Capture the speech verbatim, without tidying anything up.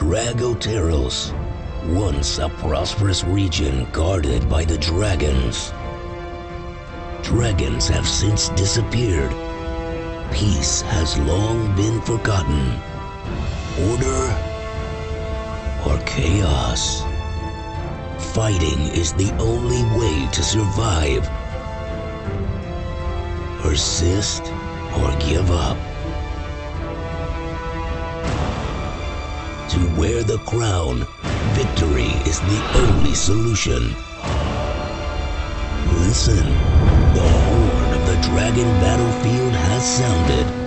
Dragoteros, once a prosperous region guarded by the dragons. Dragons have since disappeared. Peace has long been forgotten. Order or chaos? Fighting is the only way to survive. Persist or give up. To wear the crown, victory is the only solution. Listen, the horn of the dragon battlefield has sounded.